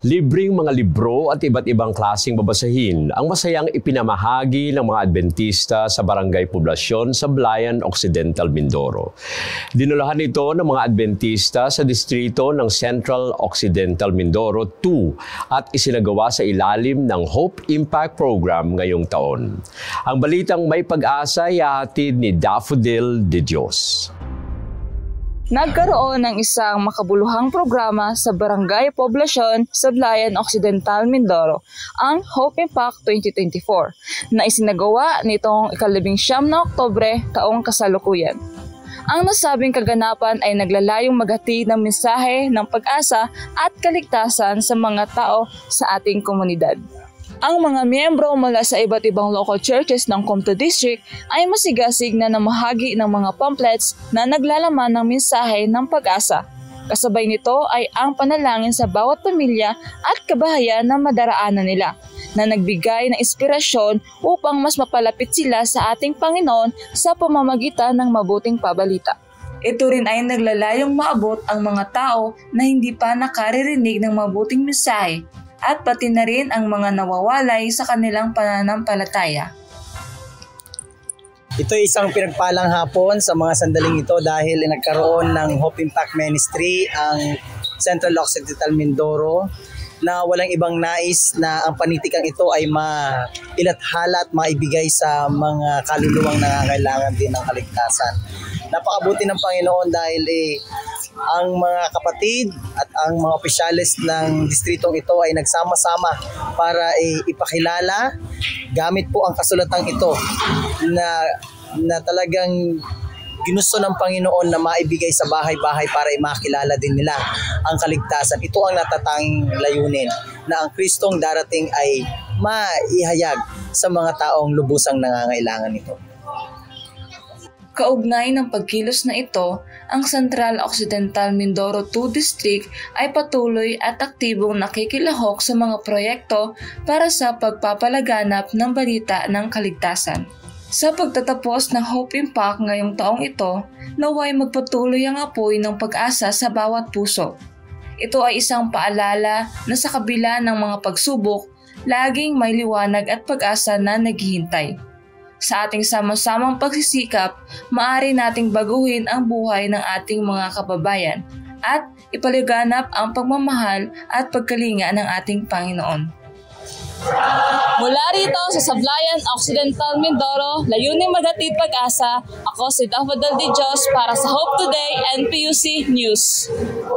Libreng mga libro at iba't ibang klaseng babasahin ang masayang ipinamahagi ng mga Adventista sa Barangay Poblasyon sa Sablayan Occidental, Mindoro. Dinulahan ito ng mga Adventista sa distrito ng Central Occidental Mindoro 2 at isinagawa sa ilalim ng Hope Impact Program ngayong taon. Ang balitang may pag-asa ay ihahatid ni Daffodil de Dios. Nagkaroon ng isang makabuluhang programa sa Barangay Poblasyon sa Sablayan Occidental, Mindoro, ang Hope Impact 2024, na isinagawa nitong 19 na Oktubre taong kasalukuyan. Ang nasabing kaganapan ay naglalayong maghatid ng mensahe ng pag-asa at kaligtasan sa mga tao sa ating komunidad. Ang mga miyembro mula sa iba't ibang local churches ng Comto District ay masigasig na namahagi ng mga pamphlets na naglalaman ng mensahe ng pag-asa. Kasabay nito ay ang panalangin sa bawat pamilya at kabahayan na madaraanan nila, na nagbigay ng inspirasyon upang mas mapalapit sila sa ating Panginoon sa pamamagitan ng mabuting pabalita. Ito rin ay naglalayong maabot ang mga tao na hindi pa nakaririnig ng mabuting mensahe, at pati na rin ang mga nawawalay sa kanilang pananampalataya. Ito ay isang pinagpalang hapon sa mga sandaling ito dahil nagkaroon ng Hope Impact Ministry ang Central Occidental Mindoro na walang ibang nais na ang panitikang ito ay mailathala at maibigay sa mga kaluluwang nangangailangan din ng kaligtasan. Napakabuti ng Panginoon dahil ang mga kapatid at ang mga opisyalis ng distritong ito ay nagsama-sama para ipakilala gamit po ang kasulatang ito na talagang ginusto ng Panginoon na maibigay sa bahay-bahay para makilala din nila ang kaligtasan. Ito ang natatanging layunin, na ang Kristong darating ay maihayag sa mga taong lubusang nangangailangan nito. Kaugnay ng pagkilos na ito, ang Central Occidental Mindoro 2 District ay patuloy at aktibong nakikilahok sa mga proyekto para sa pagpapalaganap ng balita ng kaligtasan. Sa pagtatapos ng Hope Impact ngayong taong ito, naway magpatuloy ang apoy ng pag-asa sa bawat puso. Ito ay isang paalala na sa kabila ng mga pagsubok, laging may liwanag at pag-asa na naghihintay. Sa ating sama-samang pagsisikap, maaari nating baguhin ang buhay ng ating mga kababayan at ipaliganap ang pagmamahal at pagkalinga ng ating Panginoon. Mula rito sa Sablayan Occidental Mindoro, layuning maghatid pag-asa, ako si Daffodil de Dios para sa Hope Today and PUC News.